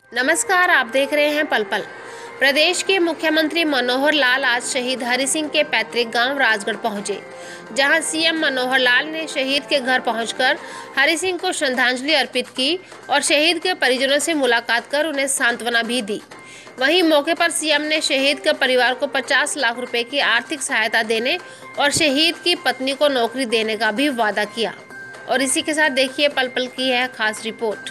नमस्कार, आप देख रहे हैं पल पल। प्रदेश के मुख्यमंत्री मनोहर लाल आज शहीद हरि सिंह के पैतृक गांव राजगढ़ पहुंचे, जहां सीएम मनोहर लाल ने शहीद के घर पहुंचकर हरि सिंह को श्रद्धांजलि अर्पित की और शहीद के परिजनों से मुलाकात कर उन्हें सांत्वना भी दी। वहीं मौके पर सीएम ने शहीद के परिवार को 50 लाख रुपए की आर्थिक सहायता देने और शहीद की पत्नी को नौकरी देने का भी वादा किया। और इसी के साथ देखिए पल पल की है खास रिपोर्ट।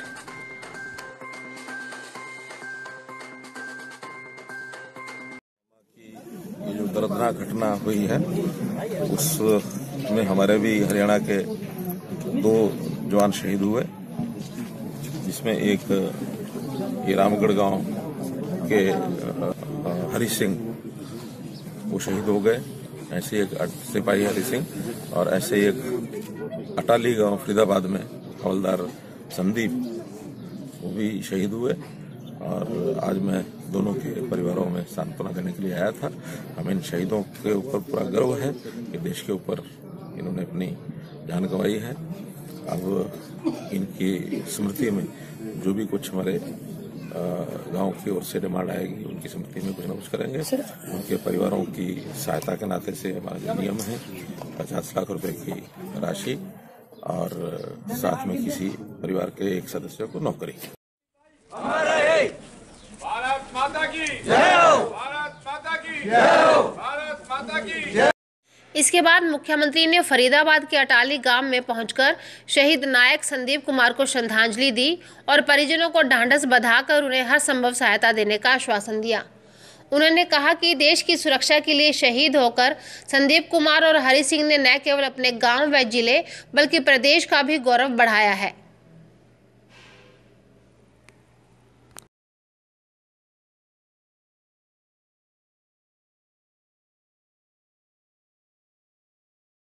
ये जो दर्दनाक घटना हुई है उसमें हमारे भी हरियाणा के 2 जवान शहीद हुए, जिसमें एक ये रामगढ़ गांव के हरि सिंह वो शहीद हो गए, ऐसे एक सिपाही हरि सिंह, और ऐसे एक अटाली गांव फरीदाबाद में हवलदार संदीप वो भी शहीद हुए। और आज मैं दोनों के परिवारों में सांत्वना देने के लिए आया था। हमें इन शहीदों के ऊपर पूरा गर्व है कि देश के ऊपर इन्होंने अपनी जान गंवाई है। अब इनकी स्मृति में जो भी कुछ हमारे गांव की ओर से डिमांड आएगी, उनकी स्मृति में कुछ न कुछ करेंगे। उनके परिवारों की सहायता के नाते से हमारा जो नियम है 50 लाख रुपए की राशि और साथ में किसी परिवार के एक सदस्य को नौकरी। भारत माता की जय हो, भारत माता की जय हो, भारत माता की जय। इसके बाद मुख्यमंत्री ने फरीदाबाद के अटाली गांव में पहुंचकर शहीद नायक संदीप कुमार को श्रद्धांजलि दी और परिजनों को ढांढस बंधाकर उन्हें हर संभव सहायता देने का आश्वासन दिया। उन्होंने कहा कि देश की सुरक्षा के लिए शहीद होकर संदीप कुमार और हरि सिंह ने न केवल अपने गांव व जिले बल्कि प्रदेश का भी गौरव बढ़ाया है।